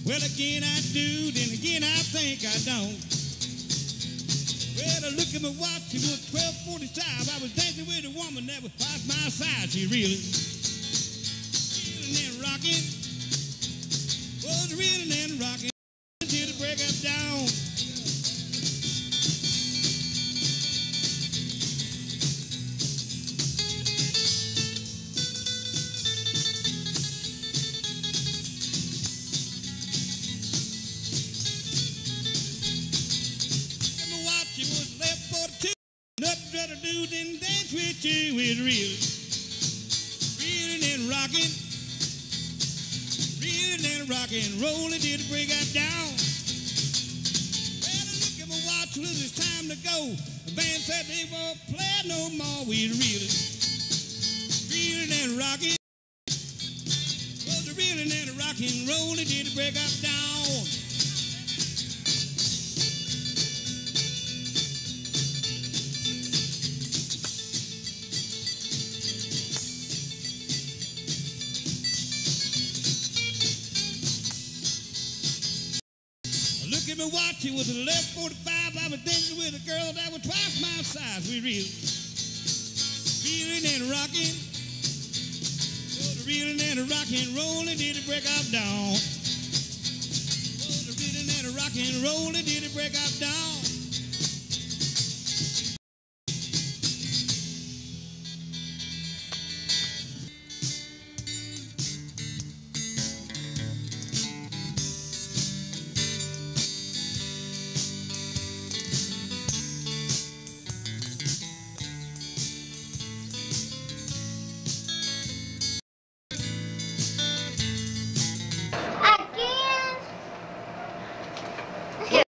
Well, again I do, then again I think I don't. Well, I look at my watch, it was 12:45. I was dancing with a woman that was twice my size. She reeling and rocking, was reeling and rocking until the break of dawn. Nothing to do than dance with you with reeling and rocking, rolling till the break of dawn. Well, I look at my watch, well, it's time to go. The band said they won't play no more with reeling and rocking, reeling and rocking, rolling till the break of dawn. Look at me watch, it was 11:45. I was dancing with a girl that was twice my size. We reeling and rocking, reeling and rocking, rolling till the break of dawn. Reeling and rocking, rolling till the break of dawn.